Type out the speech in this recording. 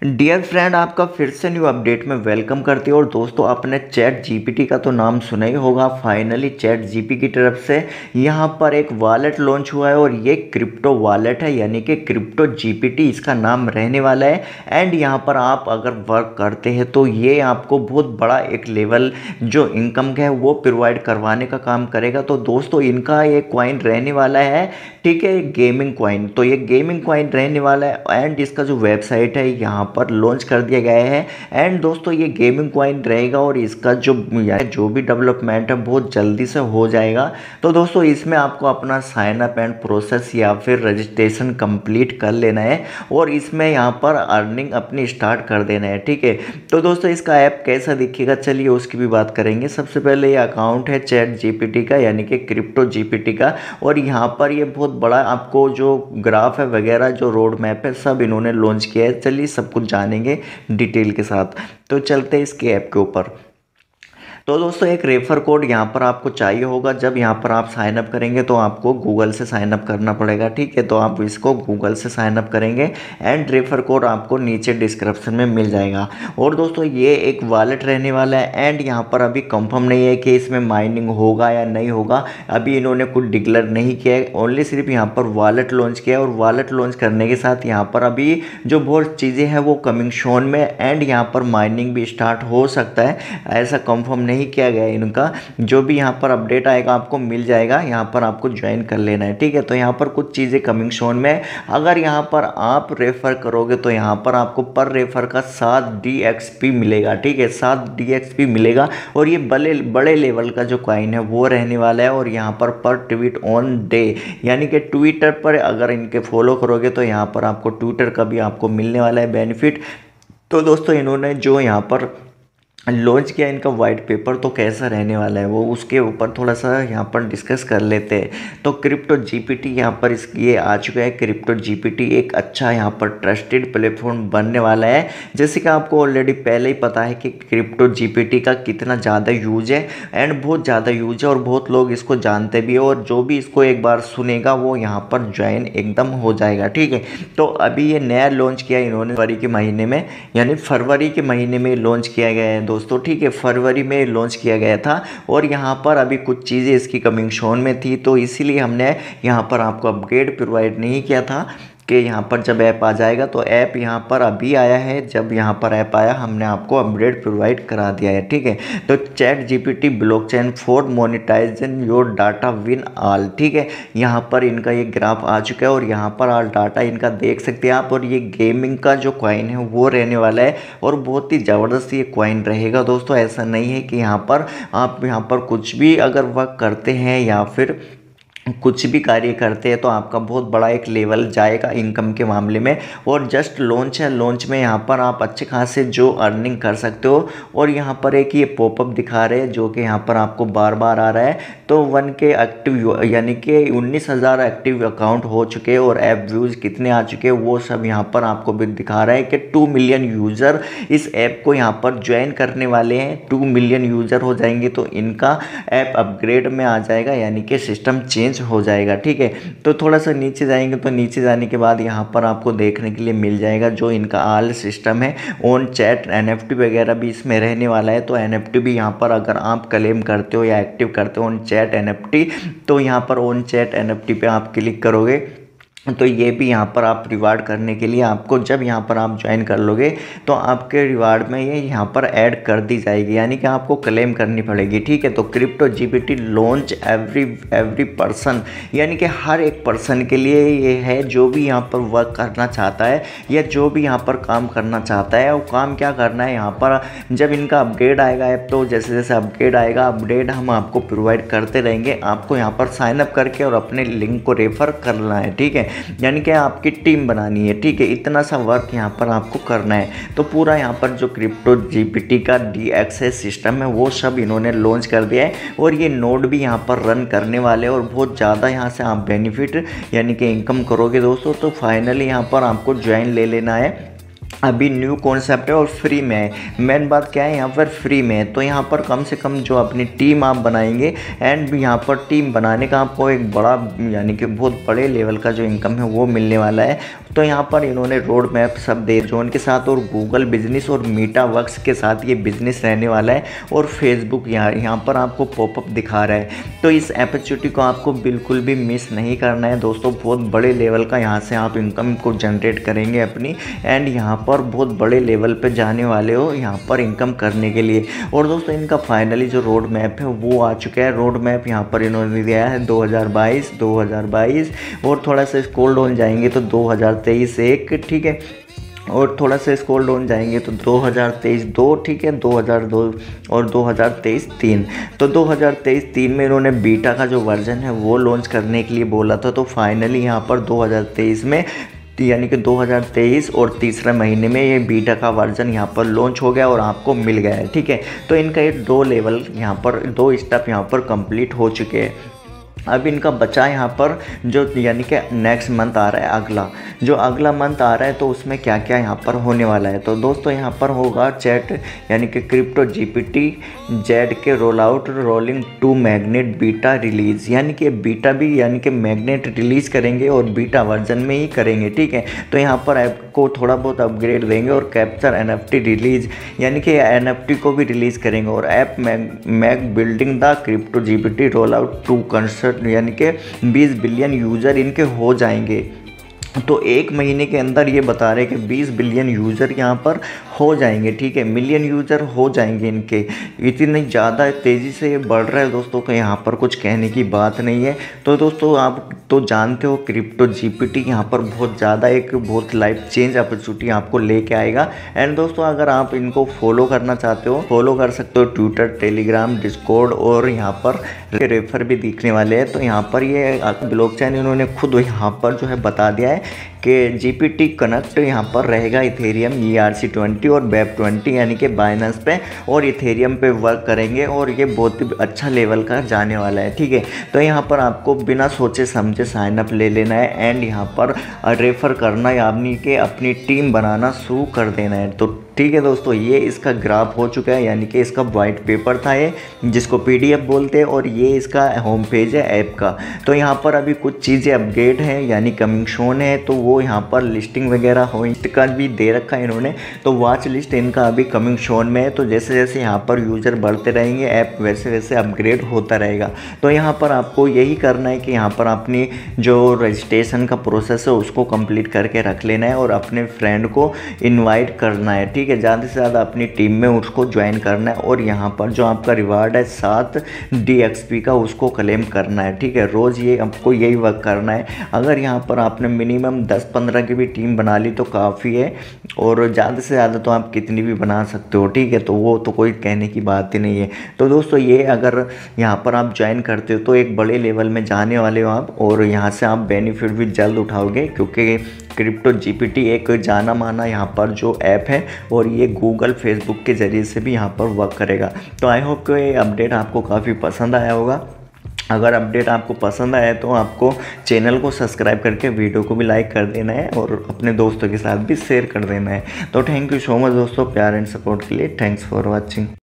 Dear friend, आपका फिर से न्यू अपडेट में वेलकम करती हूँ। और दोस्तों, आपने चैट जीपीटी का तो नाम सुना ही होगा। फाइनली चैट जीपी की तरफ से यहाँ पर एक वॉलेट लॉन्च हुआ है और ये क्रिप्टो वॉलेट है, यानी कि क्रिप्टो जीपीटी इसका नाम रहने वाला है। एंड यहाँ पर आप अगर वर्क करते हैं तो ये आपको बहुत बड़ा एक लेवल जो इनकम का है वो प्रोवाइड करवाने का काम करेगा। तो दोस्तों, इनका ये कॉइन रहने वाला है, ठीक है, गेमिंग कॉइन। तो ये गेमिंग कॉइन रहने वाला है एंड इसका जो वेबसाइट है यहाँ पर लॉन्च कर दिया गया है। एंड दोस्तों, ये गेमिंग कॉइन रहेगा और इसका जो भी डेवलपमेंट है बहुत जल्दी से हो जाएगा। तो दोस्तों, इसमें आपको अपना साइन अप एंड प्रोसेस या फिर रजिस्ट्रेशन कंप्लीट कर लेना है और इसमें यहाँ पर अर्निंग अपनी स्टार्ट कर देना है, ठीक है। तो दोस्तों, इसका ऐप कैसा दिखेगा, चलिए उसकी भी बात करेंगे। सबसे पहले ये अकाउंट है चैट जीपीटी का, यानी कि क्रिप्टो जीपीटी का। और यहाँ पर ये बहुत बड़ा आपको जो ग्राफ है वगैरह, जो रोड मैप है, सब इन्होंने लॉन्च किया है। चलिए सब कुछ जानेंगे डिटेल के साथ। तो चलते हैं इसके ऐप के ऊपर। तो दोस्तों, एक रेफर कोड यहाँ पर आपको चाहिए होगा। जब यहाँ पर आप साइन अप करेंगे तो आपको गूगल से साइन अप करना पड़ेगा, ठीक है। तो आप इसको गूगल से साइन अप करेंगे एंड रेफर कोड आपको नीचे डिस्क्रिप्शन में मिल जाएगा। और दोस्तों, ये एक वॉलेट रहने वाला है एंड यहाँ पर अभी कंफर्म नहीं है कि इसमें माइनिंग होगा या नहीं होगा। अभी इन्होंने कुछ डिक्लेयर नहीं किया है, ओनली सिर्फ यहाँ पर वॉलेट लॉन्च किया है। और वॉलेट लॉन्च करने के साथ यहाँ पर अभी जो बहुत चीज़ें हैं वो कमिंग शोन में एंड यहाँ पर माइनिंग भी स्टार्ट हो सकता है, ऐसा कंफर्म नहीं किया गया है इनका। जो भी यहाँ पर अपडेट आएगा आपको मिल जाएगा, यहाँ पर आपको ज्वाइन कर लेना है, ठीक है। तो यहाँ पर कुछ चीज़ें कमिंग शोन में, अगर यहाँ पर आप रेफर करोगे तो यहाँ पर आपको पर रेफर का 7 DXP मिलेगा, ठीक है, 7 DXP मिलेगा। और ये बड़े लेवल का जो कॉइन है वो रहने वाला है। और यहाँ पर ट्वीट ऑन डे, यानी कि ट्विटर पर अगर इनके फॉलो करोगे तो यहाँ पर आपको ट्विटर का भी आपको मिलने वाला है बेनिफिट। तो दोस्तों, इन्होंने जो यहाँ पर लॉन्च किया इनका वाइट पेपर तो कैसा रहने वाला है वो उसके ऊपर थोड़ा सा यहाँ पर डिस्कस कर लेते हैं। तो क्रिप्टो जीपीटी यहाँ पर ये आ चुका है। क्रिप्टो जीपीटी एक अच्छा यहाँ पर ट्रस्टेड प्लेटफॉर्म बनने वाला है। जैसे कि आपको ऑलरेडी पहले ही पता है कि क्रिप्टो जीपीटी का कितना ज़्यादा यूज है एंड बहुत ज़्यादा यूज है और बहुत लोग इसको जानते भी है। और जो भी इसको एक बार सुनेगा वो यहाँ पर ज्वाइन एकदम हो जाएगा, ठीक है। तो अभी ये नया लॉन्च किया इन्होंने फरवरी के महीने में, यानी फरवरी के महीने में लॉन्च किया गया है दोस्तों, ठीक है। फरवरी में लॉन्च किया गया था और यहाँ पर अभी कुछ चीज़ें इसकी कमिंग शोन में थी, तो इसीलिए हमने यहाँ पर आपको अपग्रेड प्रोवाइड नहीं किया था कि यहाँ पर जब ऐप आ जाएगा। तो ऐप यहाँ पर अभी आया है, जब यहाँ पर ऐप आया हमने आपको अपडेट प्रोवाइड करा दिया है, ठीक है। तो chat GPT blockchain for monetization your data win all, ठीक है। यहाँ पर इनका ये ग्राफ आ चुका है और यहाँ पर ऑल डाटा इनका देख सकते हैं आप। और ये गेमिंग का जो कॉइन है वो रहने वाला है और बहुत ही ज़बरदस्त ये कॉइन रहेगा दोस्तों। ऐसा नहीं है कि यहाँ पर आप यहाँ पर कुछ भी अगर वर्क करते हैं या फिर कुछ भी कार्य करते हैं तो आपका बहुत बड़ा एक लेवल जाएगा इनकम के मामले में। और जस्ट लॉन्च है, लॉन्च में यहाँ पर आप अच्छे खासे जो अर्निंग कर सकते हो। और यहाँ पर एक ये पॉपअप दिखा रहे हैं जो कि यहाँ पर आपको बार बार आ रहा है। तो 1K एक्टिव, यानी कि 19,000 एक्टिव अकाउंट हो चुके हैं और ऐप व्यूज़ कितने आ चुके हैं वो सब यहाँ पर आपको भी दिखा रहा है कि 2 मिलियन यूज़र इस ऐप को यहाँ पर ज्वाइन करने वाले हैं। 2 मिलियन यूज़र हो जाएंगे तो इनका ऐप अपग्रेड में आ जाएगा, यानी कि सिस्टम चेंज हो जाएगा, ठीक है। तो थोड़ा सा नीचे जाएंगे तो नीचे जाने के बाद यहाँ पर आपको देखने के लिए मिल जाएगा जो इनका ऑल सिस्टम है। ऑन चैट NFT वगैरह भी इसमें रहने वाला है। तो NFT भी यहाँ पर अगर आप क्लेम करते हो या एक्टिव करते हो ऑन चैट NFT, तो यहाँ पर ऑन चैट NFT पे आप क्लिक करोगे तो ये भी यहाँ पर आप रिवार्ड करने के लिए आपको, जब यहाँ पर आप ज्वाइन कर लोगे तो आपके रिवार्ड में ये यहाँ पर ऐड कर दी जाएगी, यानी कि आपको क्लेम करनी पड़ेगी, ठीक है। तो crypto GPT launch every person, यानी कि हर एक पर्सन के लिए ये है जो भी यहाँ पर वर्क करना चाहता है या जो भी यहाँ पर काम करना चाहता है। वो काम क्या करना है, यहाँ पर जब इनका अपग्रेड आएगा ऐप, तो जैसे जैसे अपग्रेड आएगा अपडेट हम आपको प्रोवाइड करते रहेंगे। आपको यहाँ पर साइन अप करके और अपने लिंक को रेफर करना है, ठीक है, यानी कि आपकी टीम बनानी है, ठीक है। इतना सा वर्क यहाँ पर आपको करना है। तो पूरा यहाँ पर जो क्रिप्टो जीपीटी का DXS सिस्टम है वो सब इन्होंने लॉन्च कर दिया है और ये नोड भी यहाँ पर रन करने वाले हैं और बहुत ज़्यादा यहाँ से आप बेनिफिट यानी कि इनकम करोगे दोस्तों। तो फाइनली यहाँ पर आपको ज्वाइन ले लेना है अभी न्यू कॉन्सेप्ट है और फ्री में है। मेन बात क्या है, यहाँ पर फ्री में है, तो यहाँ पर कम से कम जो अपनी टीम आप बनाएंगे एंड यहाँ पर टीम बनाने का आपको एक बड़ा यानी कि बहुत बड़े लेवल का जो इनकम है वो मिलने वाला है। तो यहाँ पर इन्होंने रोड मैप सब दे जोन के साथ और गूगल बिजनेस और मीटावर्क्स के साथ ये बिजनेस रहने वाला है और फेसबुक यहाँ पर आपको पॉपअप दिखा रहा है। तो इस अपॉर्चुनिटी को आपको बिल्कुल भी मिस नहीं करना है दोस्तों। बहुत बड़े लेवल का यहाँ से आप इनकम को जनरेट करेंगे अपनी एंड यहाँ पर बहुत बड़े लेवल पे जाने वाले हो यहाँ पर इनकम करने के लिए। और दोस्तों इनका फाइनली जो रोड मैप है वो आ चुका है। रोड मैप यहाँ पर इन्होंने दिया है 2022 और थोड़ा सा स्क्रॉल डाउन जाएंगे तो 2023 एक, ठीक है, और थोड़ा सा स्क्रॉल डाउन जाएंगे तो 2023 2, ठीक है, 2002 और 2023 3। तो 2023 3 में इन्होंने बीटा का जो वर्जन है वो लॉन्च करने के लिए बोला था। तो फाइनली यहाँ पर 2023 में यानी कि 2023 और तीसरे महीने में ये बीटा का वर्जन यहाँ पर लॉन्च हो गया और आपको मिल गया है, ठीक है। तो इनका ये 2 लेवल यहाँ पर 2 स्टेप यहाँ पर कंप्लीट हो चुके हैं। अब इनका बचा यहाँ पर जो यानी कि नेक्स्ट मंथ आ रहा है, अगला मंथ आ रहा है, तो उसमें क्या क्या यहाँ पर होने वाला है। तो दोस्तों यहाँ पर होगा चैट यानी कि क्रिप्टो जीपीटी जेड के rolling to magnet beta release, यानी कि बीटा भी यानी कि मैग्नेट रिलीज़ करेंगे और बीटा वर्जन में ही करेंगे, ठीक है। तो यहाँ पर ऐप को थोड़ा बहुत अपग्रेड देंगे और कैप्चर एनएफटी रिलीज यानी कि एनएफटी को भी रिलीज़ करेंगे और app mag building the crypto GPT roll out to concert यानी कि 20 बिलियन यूज़र इनके हो जाएंगे। तो 1 महीने के अंदर ये बता रहे हैं कि 20 बिलियन यूज़र यहाँ पर हो जाएंगे, ठीक है, मिलियन यूज़र हो जाएंगे इनके। इतनी ज़्यादा तेज़ी से ये बढ़ रहा है दोस्तों कि यहाँ पर कुछ कहने की बात नहीं है। तो दोस्तों आप तो जानते हो क्रिप्टो जीपीटी यहाँ पर बहुत ज़्यादा एक बहुत लाइफ चेंज अपॉर्चुनिटी आपको लेके आएगा। एंड दोस्तों अगर आप इनको फॉलो करना चाहते हो फॉलो कर सकते हो, ट्विटर, टेलीग्राम, डिस्कॉर्ड और यहाँ पर रेफर भी दिखने वाले हैं। तो यहाँ पर ये ब्लॉकचेन इन्होंने खुद यहाँ पर जो है बता दिया है कि जीपीटी कनेक्ट यहाँ पर रहेगा इथेरियम ERC20 और BEP20 यानी कि बाइनेंस पे और इथेरियम पे वर्क करेंगे और ये बहुत ही अच्छा लेवल का जाने वाला है, ठीक है। तो यहाँ पर आपको बिना सोचे समझे साइन अप ले लेना है एंड यहाँ पर रेफ़र करना यानी कि अपनी टीम बनाना शुरू कर देना है। तो ठीक है दोस्तों, ये इसका ग्राफ हो चुका है यानी कि इसका वाइट पेपर था ये जिसको PDF बोलते हैं और ये इसका होम पेज है ऐप का। तो यहाँ पर अभी कुछ चीज़ें अपडेट हैं यानी कमिंग सोन है, तो वो यहाँ पर लिस्टिंग वगैरह हो का भी दे रखा है इन्होंने। तो वॉच लिस्ट इनका अभी कमिंग सोन में है। तो जैसे जैसे यहाँ पर यूज़र बढ़ते रहेंगे ऐप वैसे वैसे अपग्रेड होता रहेगा। तो यहाँ पर आपको यही करना है कि यहाँ पर अपनी जो रजिस्ट्रेशन का प्रोसेस है उसको कंप्लीट करके रख लेना है और अपने फ्रेंड को इन्वाइट करना है, ठीक है, ज़्यादा से ज़्यादा अपनी टीम में उसको ज्वाइन करना है और यहाँ पर जो आपका रिवार्ड है 7 DXP का उसको क्लेम करना है, ठीक है। रोज़ ये आपको यही वर्क करना है। अगर यहाँ पर आपने मिनिमम 10-15 की भी टीम बना ली तो काफ़ी है और ज़्यादा से ज़्यादा तो आप कितनी भी बना सकते हो, ठीक है। तो वो तो कोई कहने की बात ही नहीं है। तो दोस्तों ये अगर यहाँ पर आप ज्वाइन करते हो तो एक बड़े लेवल में जाने वाले हो आप और यहाँ से आप बेनिफिट भी जल्द उठाओगे क्योंकि क्रिप्टो जीपीटी एक जाना माना यहाँ पर जो ऐप है और ये गूगल फेसबुक के ज़रिए से भी यहाँ पर वर्क करेगा। तो आई होप कि ये अपडेट आपको काफ़ी पसंद आया होगा। अगर अपडेट आपको पसंद आया तो आपको चैनल को सब्सक्राइब करके वीडियो को भी लाइक कर देना है और अपने दोस्तों के साथ भी शेयर कर देना है। तो थैंक यू सो मच दोस्तों, प्यार एंड सपोर्ट के लिए। Thanks for watching.